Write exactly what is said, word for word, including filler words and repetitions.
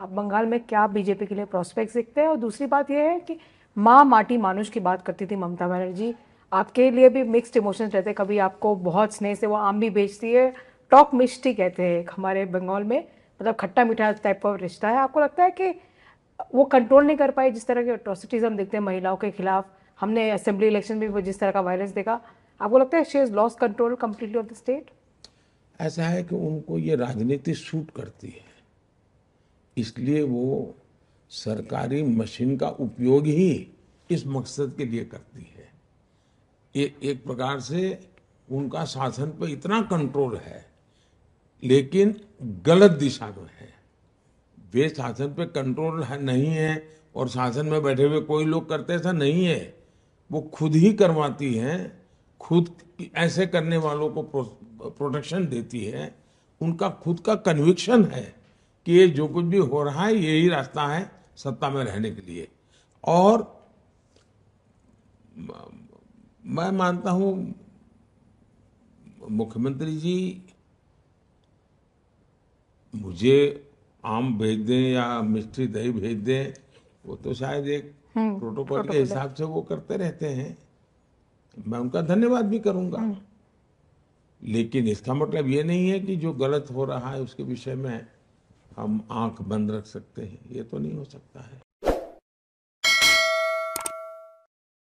अब बंगाल में क्या बीजेपी के लिए प्रोस्पेक्ट्स दिखते हैं? और दूसरी बात यह है कि माँ माटी मानुष की बात करती थी ममता बनर्जी, आपके लिए भी मिक्स्ड इमोशंस रहते हैं। कभी आपको बहुत स्नेह से वो आम भी बेचती है, टॉक मिष्टी कहते हैं हमारे बंगाल में, मतलब खट्टा मीठा टाइप का रिश्ता है। आपको लगता है कि वो कंट्रोल नहीं कर पाई जिस तरह के अट्रॉसिटीज हम देखते हैं महिलाओं के खिलाफ? हमने असेंबली इलेक्शन में वो जिस तरह का वायलेंस देखा, आपको लगता है she has lost control completely of the state? ऐसा है कि उनको ये राजनीति सूट करती है, इसलिए वो सरकारी मशीन का उपयोग ही इस मकसद के लिए करती है। ये एक प्रकार से उनका शासन पर इतना कंट्रोल है, लेकिन गलत दिशा में है। वे शासन पे कंट्रोल है, नहीं है, और शासन में बैठे हुए कोई लोग करते, ऐसा नहीं है। वो खुद ही करवाती हैं, खुद ऐसे करने वालों को प्रो, प्रोटेक्शन देती है। उनका खुद का कन्विक्शन है कि ये जो कुछ भी हो रहा है यही रास्ता है सत्ता में रहने के लिए। और मैं मानता हूं मुख्यमंत्री जी मुझे आम भेज दें या मिष्टी दही भेज दें, वो तो शायद एक प्रोटोकॉल के हिसाब से वो करते रहते हैं। मैं उनका धन्यवाद भी करूंगा, लेकिन इसका मतलब ये नहीं है कि जो गलत हो रहा है उसके विषय में हम आंख बंद रख सकते हैं। ये तो नहीं हो सकता है।